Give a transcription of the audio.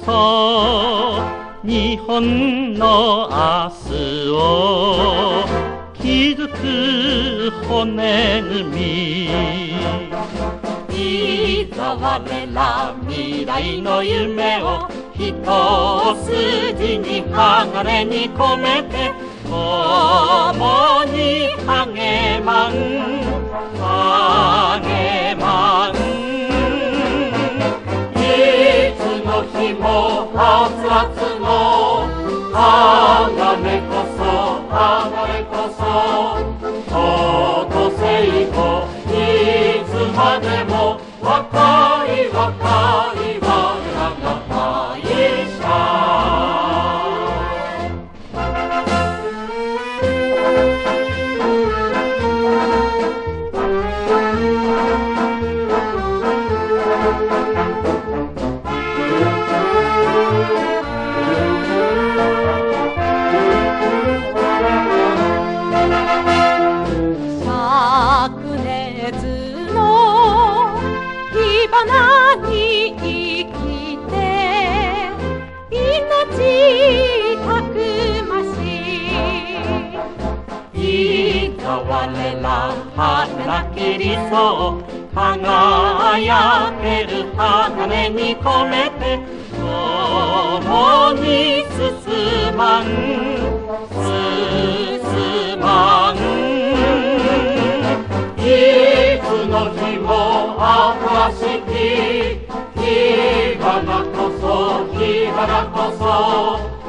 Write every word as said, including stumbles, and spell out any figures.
そ日本の明日を築く骨組み。いざ我ら未来の夢を一筋に鋼に込めて共に励まん励まん。いつの日も熱々の鋼こそ鋼こそと聖子。いつまでも若い若い我らが大社。に生きて命たくましい。いざ我ら働き理想輝ける鋼に込めて共に進まん進まん。いつの日も新しき火花こそ火花こそ